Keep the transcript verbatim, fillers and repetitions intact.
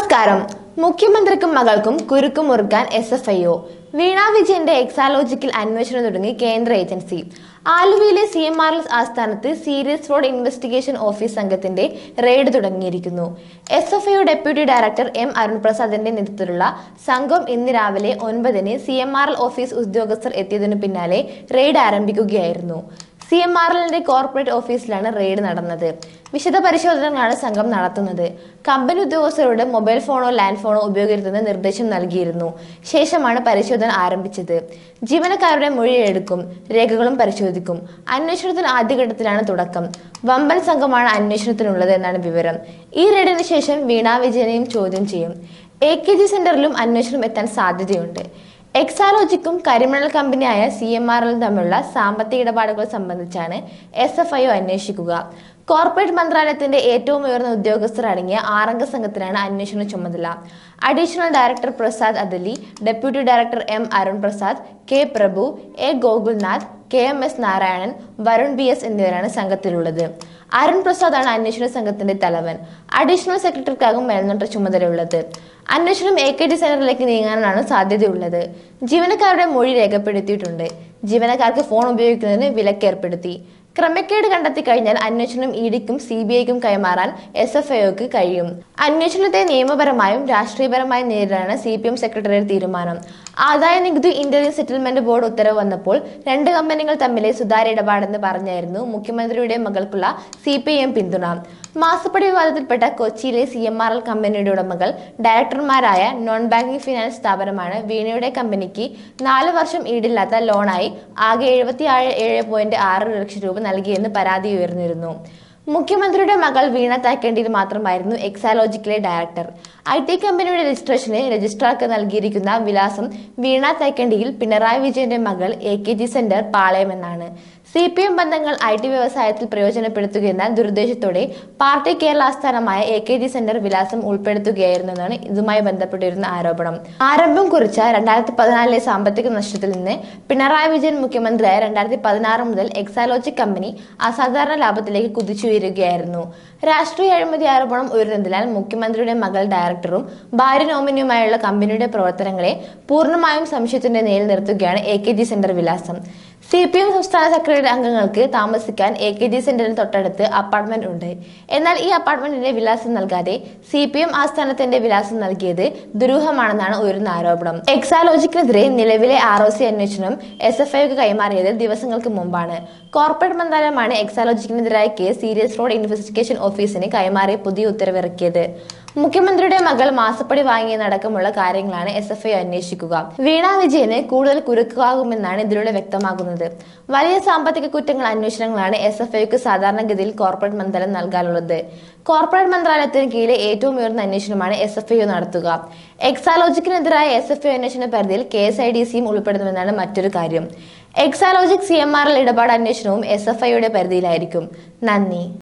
നമസ്കാരം. മുഖ്യമന്ത്രിക്കും മകൾക്കും കുരുക്ക് മുറുക്കാൻ S F I O. Veena വിജയന്റെ എക്സാലോജിക്കൽ അന്വേഷണം തുടങ്ങി കേന്ദ്ര ഏജൻസി. ആലുവയിലെ സി എം ആർ എൽ ആസ്ഥാനത്ത് സീരിയസ് ഫ്രോഡ് ഇൻവെസ്റ്റിഗേഷൻ ഓഫീസ് സംഘത്തിന്റെ റെയ്ഡ് തുടങ്ങിയിരിക്കുന്നു. S F I O deputy director M Arun പ്രസാദിന്റെ നേതൃത്വത്തിലുള്ള സംഘം ഇന്ന് രാവിലെ ഒൻപതിന് C M R L office ഉദ്യോഗസ്ഥർ എത്തിയതിനു പിന്നാലെ റെയ്ഡ് ആരംഭിക്കുകയായിരുന്നു. സി എം ആർ എല്ലിന്റെ കോർപ്പറേറ്റ് ഓഫീസിലാണ് റെയ്ഡ് നടന്നത്. വിശദ പരിശോധനകളാണ് സംഘം നടത്തുന്നത്. കമ്പനി ഉദ്യോഗസ്ഥരോട് മൊബൈൽ ഫോണോ ലാൻഡ് ഫോണോ ഉപയോഗിക്കരുതെന്ന് നിർദ്ദേശം നൽകിയിരുന്നു. ശേഷമാണ് പരിശോധന ആരംഭിച്ചത്. ജീവനക്കാരുടെ മൊഴിയെടുക്കും, രേഖകളും പരിശോധിക്കും. അന്വേഷണത്തിന് ആദ്യഘട്ടത്തിലാണ് തുടക്കം. വമ്പൻ സംഘമാണ് അന്വേഷണത്തിനുള്ളത് എന്നാണ് വിവരം. ഈ റെയ്ഡിന് ശേഷം വീണ വിജയനെയും ചോദ്യം ചെയ്യും. എ കെ ജി സെന്ററിലും അന്വേഷണം എത്താൻ സാധ്യതയുണ്ട്. എക്സാലോജിക്കും കരിമണൽ കമ്പനിയായ സി എം ആർ എല്ലും തമ്മിലുള്ള സാമ്പത്തിക ഇടപാടുകൾ സംബന്ധിച്ചാണ് എസ് എഫ് ഐ ഒ അന്വേഷിക്കുക. കോർപ്പറേറ്റ് മന്ത്രാലയത്തിന്റെ ഏറ്റവും ഉയർന്ന ഉദ്യോഗസ്ഥർ അടങ്ങിയ ആറംഗ സംഘത്തിനാണ് അന്വേഷണ ചുമതല. Additional director Prasad Adali, deputy director M Arun Prasad, K Prabhu, A Gokulnath, K M S Narayanan, Varun B S എന്നിവരാണ് സംഘത്തിലുള്ളത്. അരുൺ പ്രസാദാണ് അന്വേഷണ സംഘത്തിന്റെ തലവൻ. അഡീഷണൽ സെക്രട്ടറിക്കാകും മേൽനോട്ട ചുമതലയുള്ളത്. അന്വേഷണം എ കെ ജി സെന്ററിലേക്ക് നീങ്ങാനാണ് സാധ്യതയുള്ളത്. ജീവനക്കാരുടെ മൊഴി രേഖപ്പെടുത്തിയിട്ടുണ്ട്. ജീവനക്കാർക്ക് ഫോൺ ഉപയോഗിക്കുന്നതിന് വിലക്കേർപ്പെടുത്തി. ക്രമക്കേട് കണ്ടെത്തി കഴിഞ്ഞാൽ അന്വേഷണം ഇ ഡിക്കും സി ബി ഐക്കും കൈമാറാൻ എസ് എഫ് ഐ ഒക്ക് കഴിയും. അന്വേഷണത്തെ നിയമപരമായും രാഷ്ട്രീയപരമായും നേരിടാനാണ് സി പി എം സെക്രട്ടറിയുടെ തീരുമാനം. ആദായ നികുതി ഇന്റർവ്യൂ സെറ്റിൽമെന്റ് ബോർഡ് ഉത്തരവ് വന്നപ്പോൾ രണ്ട് കമ്പനികൾ തമ്മിലെ സുതാര്യ ഇടപാടെന്ന് പറഞ്ഞായിരുന്നു മുഖ്യമന്ത്രിയുടെ മകൾക്കുള്ള സി പി ഐ എം പിന്തുണ. മാസപ്പടി വിവാദത്തിൽപ്പെട്ട കൊച്ചിയിലെ സി എം ആർ എൽ കമ്പനിയുടെ ഉടമകൾ ഡയറക്ടർമാരായ നോൺ ബാങ്കിംഗ് ഫിനാൻസ് സ്ഥാപനമാണ് വീണയുടെ കമ്പനിക്ക് നാല് വർഷം ഈടില്ലാത്ത ലോണായി ആകെ എഴുപത്തി ഏഴ് പോയിന്റ് ആറ് ലക്ഷം രൂപ നൽകിയെന്ന് പരാതി ഉയർന്നിരുന്നു. മുഖ്യമന്ത്രിയുടെ മകൾ വീണ താക്കേണ്ടിയിൽ മാത്രമായിരുന്നു എക്സാലോജിക്കിലെ ഡയറക്ടർ. ഐ ടി കമ്പനിയുടെ രജിസ്ട്രേഷന് രജിസ്ട്രാർക്ക് നൽകിയിരിക്കുന്ന വിലാസം വീണ താക്കേണ്ടിയിൽ പിണറായി വിജയന്റെ മകൾ A K G centre Palayam എന്നാണ്. സി പി എം ബന്ധങ്ങൾ ഐ ടി വ്യവസായത്തിൽ പ്രയോജനപ്പെടുത്തുകയെന്ന ദുരുദ്ദേശത്തോടെ പാർട്ടി കേരള ആസ്ഥാനമായ എ കെ ജി സെന്റർ വിലാസം ഉൾപ്പെടുത്തുകയായിരുന്നെന്നാണ് ഇതുമായി ബന്ധപ്പെട്ടിരുന്ന ആരോപണം. ആരംഭം കുറിച്ച രണ്ടായിരത്തി പതിനാലിലെ സാമ്പത്തിക നഷ്ടത്തിൽ നിന്ന് പിണറായി വിജയൻ മുഖ്യമന്ത്രിയായ രണ്ടായിരത്തി പതിനാറ് മുതൽ എക്സാലോജിക് കമ്പനി അസാധാരണ ലാഭത്തിലേക്ക് കുതിച്ചുയരുകയായിരുന്നു. രാഷ്ട്രീയ അഴിമതി ആരോപണം ഉയർന്നതിനാൽ മുഖ്യമന്ത്രിയുടെ മകൾ ഡയറക്ടറും ഭാര്യ നോമിനിയുമായുള്ള കമ്പനിയുടെ പ്രവർത്തനങ്ങളെ പൂർണ്ണമായും സംശയത്തിന്റെ നേരിൽ നിർത്തുകയാണ് എ കെ ജി സെന്റർ വിലാസം. സി പി എം സംസ്ഥാന സെക്രട്ടറി അംഗങ്ങൾക്ക് താമസിക്കാൻ എ കെ ജി സെന്ററിന് തൊട്ടടുത്ത് അപ്പാർട്ട്മെന്റ് ഉണ്ട്. എന്നാൽ ഈ അപ്പാർട്ട്മെന്റിന്റെ വിലാസം നൽകാതെ സി പി എം ആസ്ഥാനത്തിന്റെ വിലാസം നൽകിയത് ദുരൂഹമാണെന്നാണ് ഉയർന്ന ആരോപണം. എക്സാലോജിക്കിനെതിരെ നിലവിലെ ആർ ഒ സി അന്വേഷണം എസ് എഫ് ഐക്ക് കൈമാറിയത് ദിവസങ്ങൾക്ക് മുമ്പാണ്. കോർപ്പറേറ്റ് മന്ത്രാലയമാണ് എക്സാലോജിക്കിനെതിരായ കേസ് സീരിയസ് ഫ്രോഡ് ഇൻവെസ്റ്റിഗേഷൻ ഓഫീസിന് കൈമാറി പുതിയ ഉത്തരവിറക്കിയത്. മുഖ്യമന്ത്രിയുടെ മകൾ മാസപ്പടി വാങ്ങിയതടക്കമുള്ള കാര്യങ്ങളാണ് എസ് എഫ് ഐ അന്വേഷിക്കുക. വീണ വിജയന് കൂടുതൽ കുരുക്കാകുമെന്നാണ് ഇതിലൂടെ വ്യക്തമാകുന്നത്. വലിയ സാമ്പത്തിക കുറ്റങ്ങൾ അന്വേഷണങ്ങളാണ് എസ് എഫ് ഐക്ക് സാധാരണഗതിയിൽ കോർപ്പറേറ്റ് മന്ത്രാലയം നൽകാനുള്ളത്. കോർപ്പറേറ്റ് മന്ത്രാലയത്തിന് കീഴിലെ ഏറ്റവും ഉയർന്ന അന്വേഷണമാണ് എസ് എഫ് ഐ നടത്തുക. എക്സാലോജിക്കിനെതിരായ എസ് എഫ് ഐ അന്വേഷണ പരിധിയിൽ കെ എസ് ഐ ഡി സിയും ഉൾപ്പെടുന്നുവെന്നാണ് മറ്റൊരു കാര്യം. Exalogic C M R L ഇടപാട് അന്വേഷണവും എസ് എഫ് ഐയുടെ പരിധിയിലായിരിക്കും. നന്ദി.